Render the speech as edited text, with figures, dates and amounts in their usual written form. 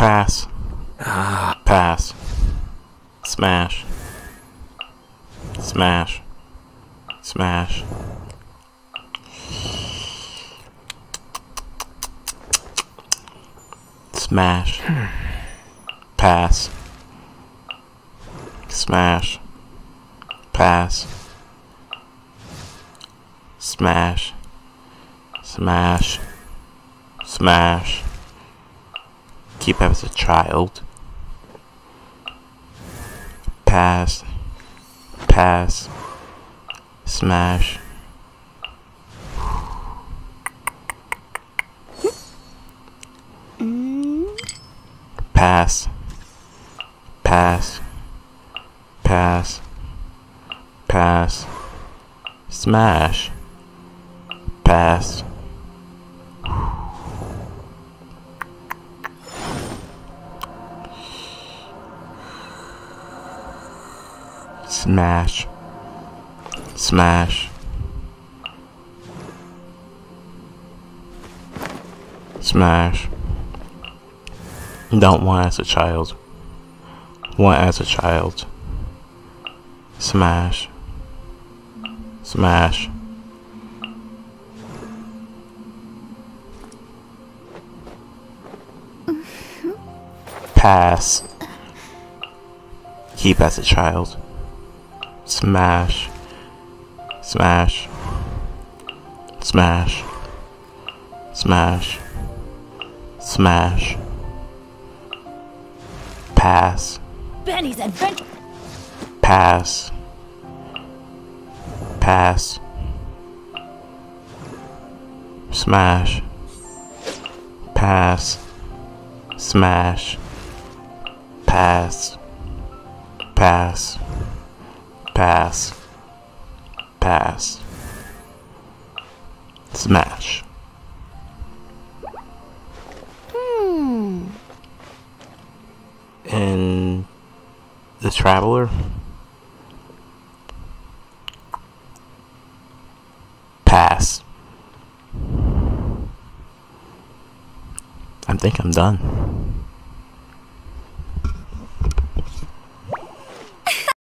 Pass. Pass. Smash. Smash. Smash. Smash. Pass. Smash. Pass. Smash. Smash. Smash. Keep as a child. Pass. Pass. Smash. Pass. Pass. Pass. Pass. Smash. Pass. Smash. Smash. Smash. Don't want as a child. Want as a child. Smash. Smash. Pass. Keep as a child. Smash. Smash. Smash. Smash. Smash. Pass. Benny's adventure. Pass. Pass. Smash. Pass. Smash. Pass. Pass. Pass. Pass. Smash. And the Traveler. Pass. I think I'm done.